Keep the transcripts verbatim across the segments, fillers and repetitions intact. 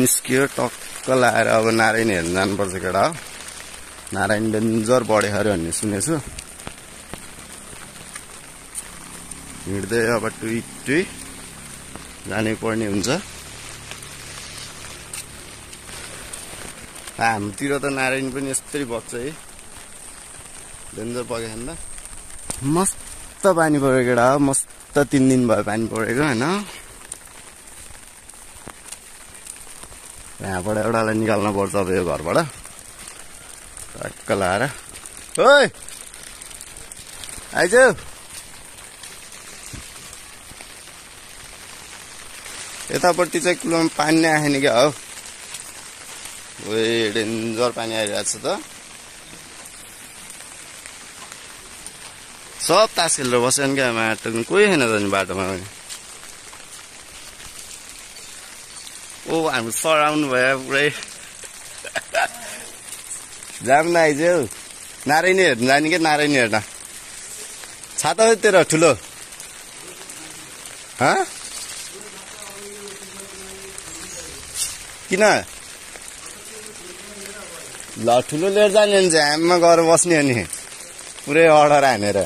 निस्कियो टक्क लाएर अब नारायणी हेर्न जानुपर्छ केटा हो नारायणी डेन्जर बढ्यो अरे भन्ने सुनेछु हिँड्दै अब टुई टुई जानै पर्ने हुन्छ हाम्रोतिर त नारायणी पनि यस्तै बग्छ है डेन्जर बग्यो नि त मस्त पानी परेको केटा हो मस्त तीन दिन भयो पानी परेको होइन यहाँबाट एउटालाई निकाल्न पर्छ अब यो घरबाट टक्क लाएर ओइ आइज यतापट्टि चाहिँ कुलोमा पानी नै आएन क्या हो ओए डेन्जर पानी आइरहेको छ त सब तास खेलेर बस्यो क्या माटो कोही छैन त नि बाटोमा पनि ओ हाम्रो सर आउनु भयो पुरै जाम न आइज नारायणी हेर्नु जाने क्या नारायणी हेर्न छाता हो तेरो ठुलो किन ल ठुलो लिएर जाने भने चाहिँ हामीमा गएर बस्ने हो नि पुरै अर्डर हानेर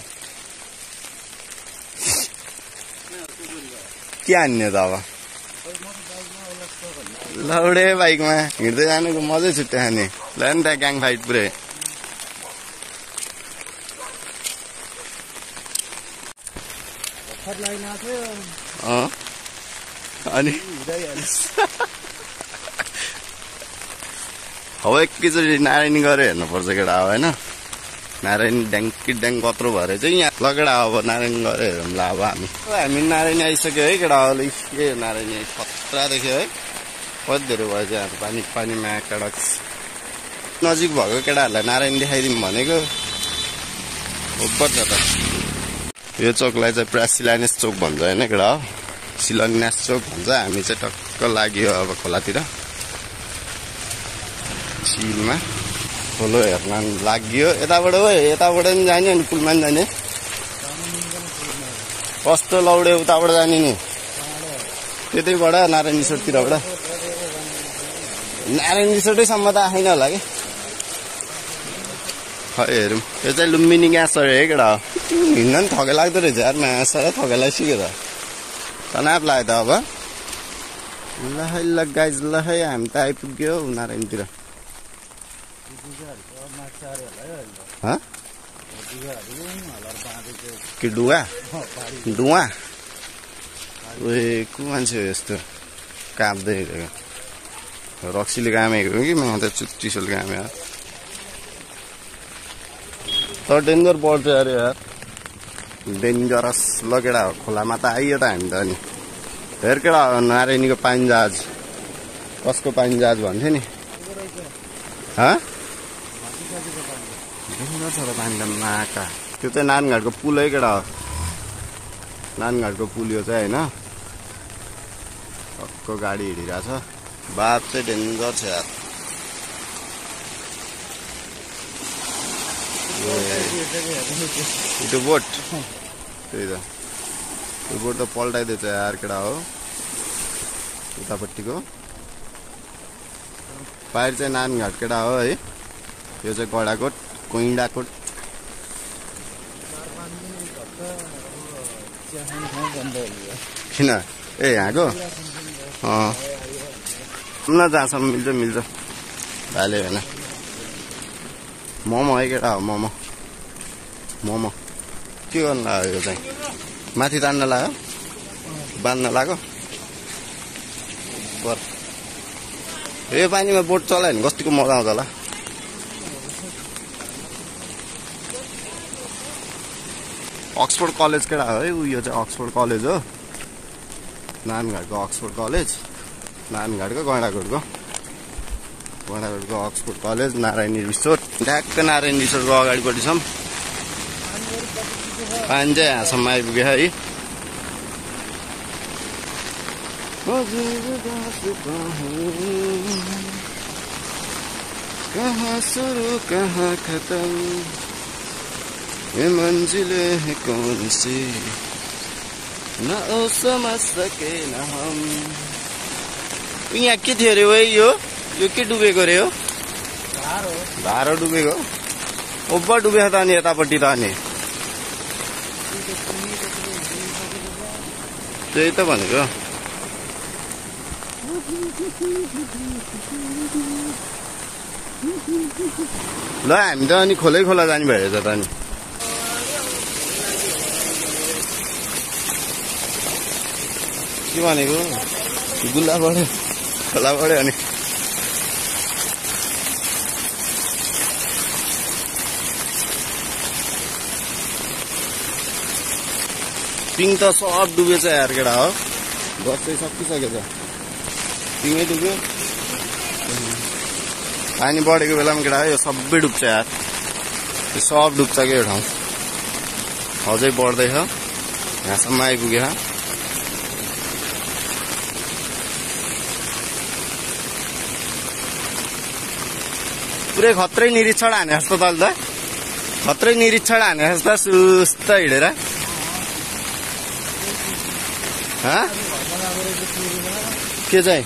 के हान्ने त अब लौडे बाइकमा हिँड्दै जानुको मजै छुट्टै खाने ल नि त ग्याङ फाइट पुरै अनि अब एकैचोटि नारायणी गएर हेर्नुपर्छ केटा अब होइन नारायणी ड्याङ्की ड्याङ कत्रो भएर चाहिँ यहाँ लगेडा अब नारायणी गएर हेरौँला अब हामी हामी नारायणी आइसक्यो है केटा अब के नारायणी खतरा देख्यो है कति धेरै भयो चाहिँ हाम्रो पानी पानीमा कडक नजिक भएको केटाहरूलाई नारायणी देखाइदिउँ भनेको ओपर छ त यो चोकलाई चाहिँ प्राय शिलान्यास चोक भन्छ होइन केटा हो शिलान्यास चोक भन्छ हामी चाहिँ टक्क लाग्यो अब खोलातिर चिलमा खोलो हेर्न लाग्यो यताबाट हो यताबाट पनि जाने अनि पुलमा पनि जाने कस्तो लौडे उताबाट जाने नि त्यतैबाट नारायण रिसोर्टतिरबाट नारायण रिसोर्टैसम्म त आएन होला कि खै हेरौँ यो चाहिँ लुम्बिनी ग्यास अरे है केटा हो हिँड्न पनि थकै लाग्दो रहेछ यार मास थकै लागिसक्यो त तनाव लाग्यो त अब ल है ल गाइज ल है हामी त आइपुग्यो नारायणतिर के डुवा डुवा उयो को मान्छे हो यस्तो काप्दै रक्सीले कामेको हो कि म त चिसोले कामेको तर डेन्जर पर्छ अरे यार डेन्जरस लगेडा हो खोलामा त आइयो त हामी त अनि हेर केडा नारायणीको पानी जहाज कसको पानी जहाज भन्थ्यो नि डेन्जर छ त पानी त माका त्यो चाहिँ नानघाटको पुल है केटा हो नानघाटको पुल यो चाहिँ होइन टक्क गाडी हिँडिरहेछ बाप चाहिँ डेन्जर छ यार त्यो बोट त्यही त त्यो बोट त पल्टाइदिएछ यार केटा हो उतापट्टिको बाहिर चाहिँ नानघाट केटा हो है यो चाहिँ गडाकोट कोइडाकोट किन ए यहाँको अँ न जहाँसम्म मिल्छ मिल्छ भाले होइन मोमो है केटा हो मोमो मोमो के गर्नु लाग्यो यो चाहिँ माथि तान्न लाग्यो बाँध्न लाग्यो बर यो पानीमा बोट चलायो भने कतिको मजा आउँछ होला अक्सफोर्ड कलेज केटा हो है उयो चाहिँ अक्सफोर्ड कलेज हो नानघाटको अक्सफोर्ड कलेज नानघाटको गैँडाकोटको गैँडाकोटको अक्सफोर्ड कलेज नारायणी रिसोर्ट ट्याक्क नारायणी रिसोर्टको अगाडिपट्टि छौँ पानी चाहिँ यहाँसम्म आइपुग्यो है कहाँ सुरु कहाँ खत्म ये मंजिले है कौन सी न ओ समझ सके न हम यहाँ के थियो अरे भाइ यो यो के डुबेको रे हो धारो डुबेको ओभर डुबेको त अनि यतापट्टि त अनि त्यही त भनेको ल हामी त अनि खोलै खोला जाने भएछ त अनि के भनेको गुल्ला बढ्यो खोला बढ्यो अनि पिङ त सब डुबेछ यार केटा हो गफ चाहिँ सकिसकेछ पिङै डुब्यो पानी बढेको बेलामा केटा यो सबै डुब्छ यार यो सब डुब्छ क्या यो ठाउँ अझै बढ्दैछ यहाँसम्म आइपुगेछ पुरै खत्रै निरीक्षण हाने जस्तो त त खत्रै निरीक्षण हाने जस्तो सुस्त हिँडेर के चाहिँ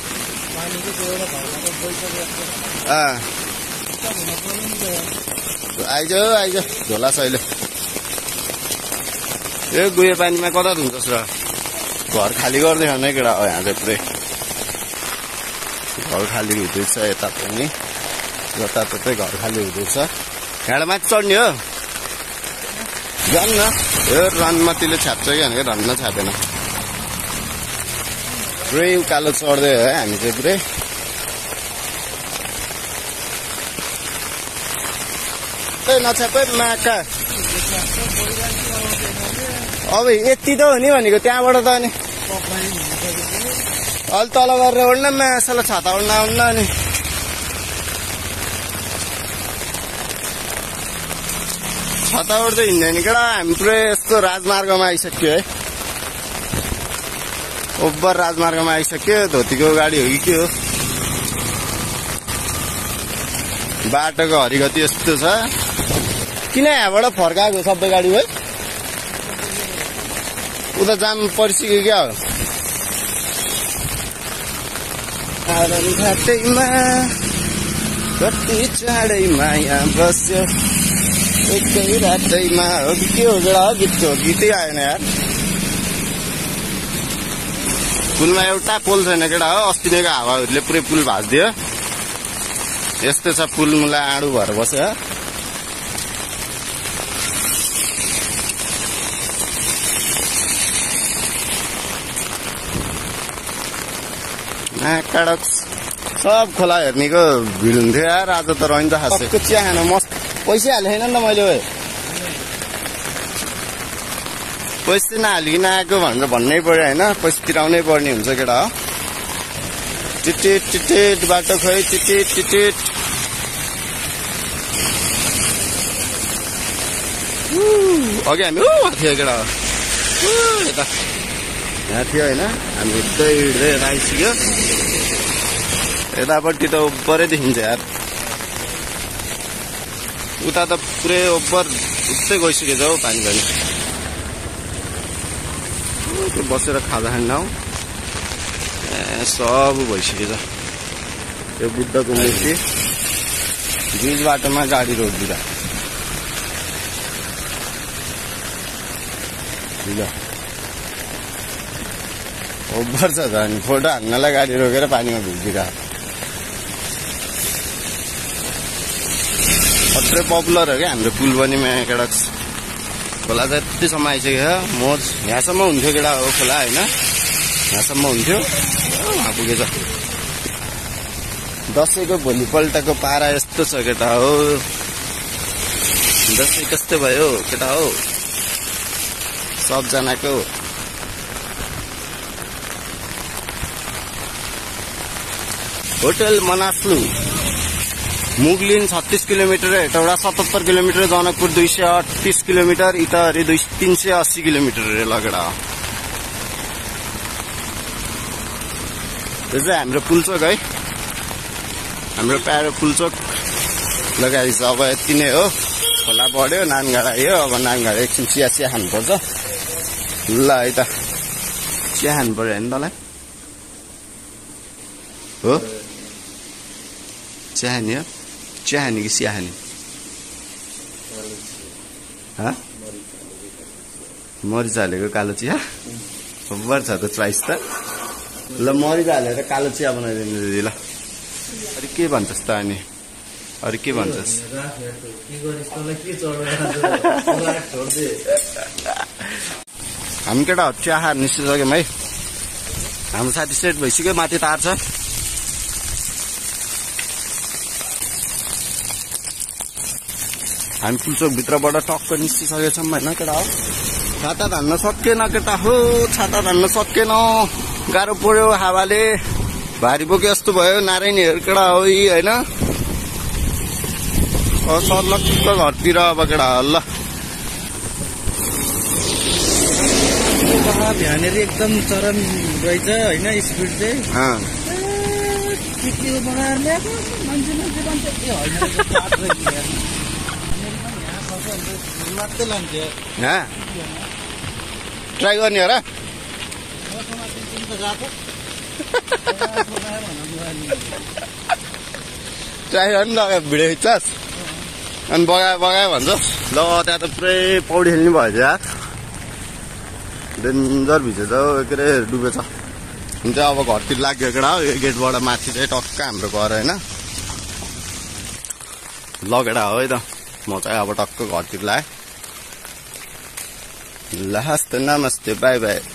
आइज आइज झोला सहिले यो गुयो पानीमा कता धुन्छस् र घर खाली गर्दै खाने केटा हो यहाँ चाहिँ पुरै घर खाली हुँदैछ यता पनि जताततै घर खाली हुँदैछ यहाँबाट माथि चढ्ने हो जाऊँ न यो रनमा तिले छ्याप्छ कि भनेको रनमा छ्यापेन पुरै उकालो चढ्दै हो है हामी चाहिँ पुरै नछ्यापे माका अब यति त हो नि भनेको त्यहाँबाट त अनि अलि तल गरेर ओड्न मासला छाता ओड्न आउन्न अनि छाता ओड्दै हिँड्दैन केटा हामी पुरै यस्तो राजमार्गमा आइसक्यो है ओभर राजमार्गमा आइसक्यो धोतीको गाडी हो कि के हो बाटोको हरिगति यस्तो छ किन यहाँबाट फर्काएको सबै गाडी है उता जाम परिसक्यो क्या हो घाटैमा कति चाँडैमा यहाँ बस्यो एकै रातैमा हो कि के हो केटा हो गीत हो गीतै आएन यार पुलमा एउटा पोल छैन केटा हो अस्ति नैको हावाहरूले पुरै पुल भाँचिदियो यस्तो छ पुल मुला आडु भएर बस्यो काडक सब खोला हेर्नेको भिड हुन्थ्यो यार आज त रहन्छ खासै चिया खान मस्त पैसा हालेन नि त मैले पैसा नहालिकन आएको भनेर भन्नै पर्यो होइन पैसा तिराउनै पर्ने हुन्छ केटा हो टिटिट टिटिट बाटो खोइ टिटिट टिटिट अघि हामी ऊ थियो केटा हो यता यहाँ थियो होइन हामी हिँड्दै हिँड्दै यता आइसक्यो यतापट्टि त ओभरै देखिन्छ यार उता त पुरै ओभर उस्तै गइसकेछ हौ पानी पानी बसेर खाजा खान हौ सब भइसकेछ यो बुद्धको मूर्ति बीच बाटोमा गाडी रोकिदिँदा ल ओभर छ त अनि फोटो हान्नलाई गाडी रोकेर पानीमा भिजिदिँदा अत्रै पपुलर हो क्या हाम्रो पुल पनि यहाँ केटा खोला चाहिँ यतिसम्म आइसक्यो मोज यहाँसम्म हुन्थ्यो केटा हो खोला होइन यहाँसम्म हुन्थ्यो उहाँ पुगेछ दसैँको भोलिपल्टको पारा यस्तो छ केटा हो दसैँ कस्तो भयो केटा हो सबजनाको होटल मनास्लु मुगलिन छत्तीस किलोमिटर हेटौडा सतहत्तर किलोमिटर जनकपुर दुई सय अठतिस किलोमिटर इतहरी दुई तीन सय अस्सी किलोमिटर अरे लगेडा यो चाहिँ हाम्रो पुलचोक है हाम्रो प्यारो पुलचोक लगाइछ अब यति नै हो खोला बढ्यो नानगाडा आयो अब नानगाडा एकछिन चिया चिया खानुपर्छ ल है त चिया खानु पर्यो होइन तँलाई हो चिहानी हो चिहानी कि सिहानी मरिच हालेको कालो चिया खबर छ त चोइस त ल मरिच हालेर कालो चिया बनाइदिनु दिदी ल अरे के भन्छस् त अनि अरे के भन्छस् हामी केटाहरू चिया खाएर निस्किसक्यौँ है हाम्रो साथी सेट भइसक्यो माथि तार छ हामी पुल्चोक भित्रबाट टक्क निस्किसकेछौँ होइन केटा हो छाता धान्न सकेन केटा हो छाता धान्न सकेन गाह्रो पर्यो हावाले भारी बोके जस्तो भयो नारायणीहरू केटा हो होइन सर्लक्क घरतिर अब केटा हो ल यहाँनिर एकदम चरम रहेछ होइन स्पिड चाहिँ ट्राई गर्ने हो र ट्राई गर्ने लगायो भिडियो खिच्छस् अनि बगायो बगायो भन्छस् ल त्यहाँ त पुरै पौडी खेल्ने भएछ यार डेन्जर भिजेछ के अरे डुबेछ हुन्छ अब घरतिर लाग्यो केटा हो यो गेटबाट माथि चाहिँ टक्क हाम्रो घर होइन लगेडा हो है त म चाहिँ अब टक्क घरतिर लाएँ ल हस्ते नमस्ते बाई बाई